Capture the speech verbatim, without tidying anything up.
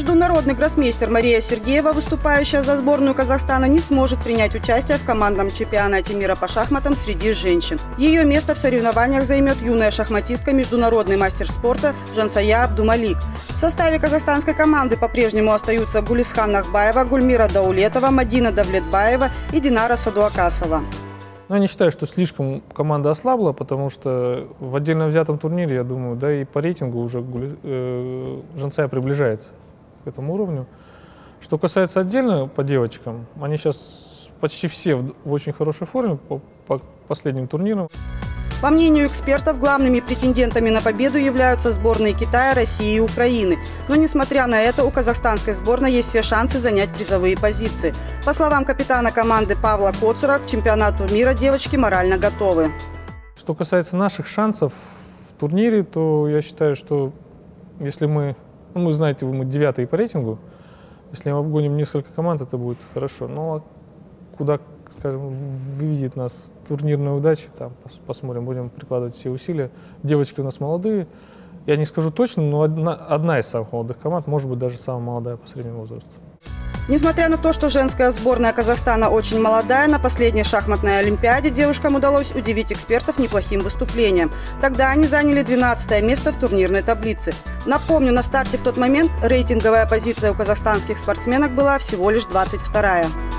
Международный гроссмейстер Мария Сергеева, выступающая за сборную Казахстана, не сможет принять участие в командном чемпионате мира по шахматам среди женщин. Ее место в соревнованиях займет юная шахматистка, международный мастер спорта Жансая Абдумалик. В составе казахстанской команды по-прежнему остаются Гулисхан Нахбаева, Гульмира Даулетова, Мадина Давлетбаева и Динара Садуакасова. Но я не считаю, что слишком команда ослабла, потому что в отдельно взятом турнире, я думаю, да и по рейтингу уже э, Жансая приближается к этому уровню. Что касается отдельно по девочкам, они сейчас почти все в, в очень хорошей форме по, по последним турнирам. По мнению экспертов, главными претендентами на победу являются сборные Китая, России и Украины. Но, несмотря на это, у казахстанской сборной есть все шансы занять призовые позиции. По словам капитана команды Павла Коцура, к чемпионату мира девочки морально готовы. Что касается наших шансов в турнире, то я считаю, что если мы, ну, вы знаете, мы девятые по рейтингу, если мы обгоним несколько команд, это будет хорошо. Но куда, скажем, выведет нас турнирная удача, там посмотрим, будем прикладывать все усилия. Девочки у нас молодые, я не скажу точно, но одна, одна из самых молодых команд, может быть, даже самая молодая по среднему возрасту. Несмотря на то, что женская сборная Казахстана очень молодая, на последней шахматной олимпиаде девушкам удалось удивить экспертов неплохим выступлением. Тогда они заняли двенадцатое место в турнирной таблице. Напомню, на старте в тот момент рейтинговая позиция у казахстанских спортсменок была всего лишь двадцать вторая.